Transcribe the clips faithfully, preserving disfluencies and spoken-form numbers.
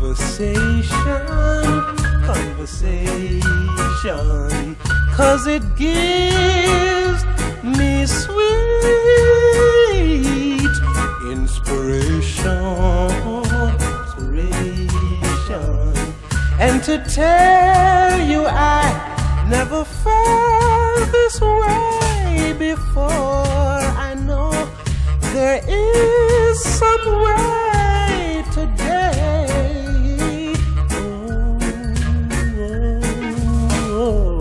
conversation, conversation, 'cause it gives me sweet inspiration, inspiration. And to tell you I never felt this way before. I know there is some way today. Oh, oh, oh.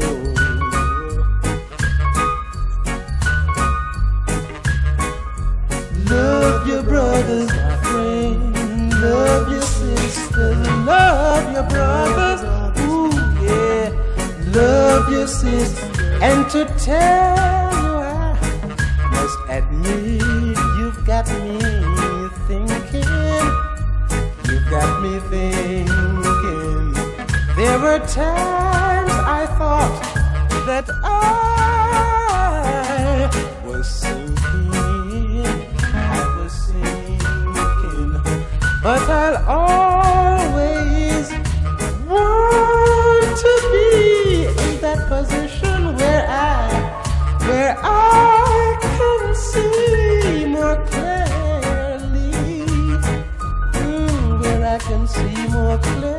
Love your brothers, friend. Love your sisters. Love your brothers. Ooh, yeah. Love your sisters. And to tell you I must admit you've got me thinking. You've got me thinking. There were times I thought that I was sinking. I was sinking. But I'll always want to be in that position where I, where I can see more clearly, mm, where I can see more clearly.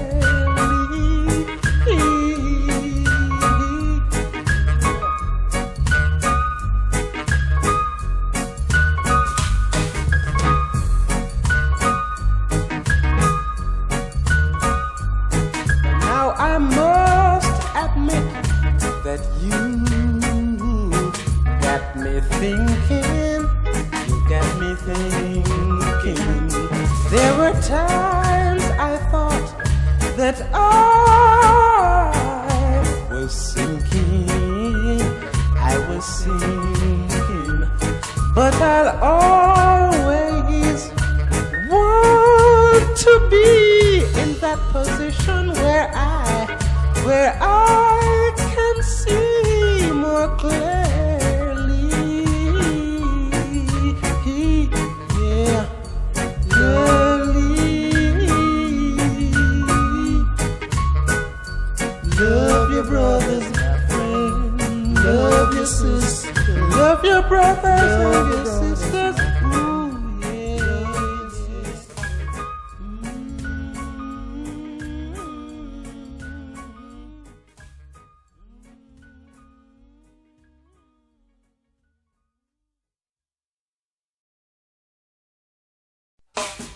Now I must admit that you got me thinking, you got me thinking. There were times I thought that I was sinking, I was sinking. But I'll always want to be in that position where I, where I can see more clearly. Yeah, clearly. Love your brothers, my friend. Love your sisters. Love your brothers and your sisters. Ooh, yes. Mm.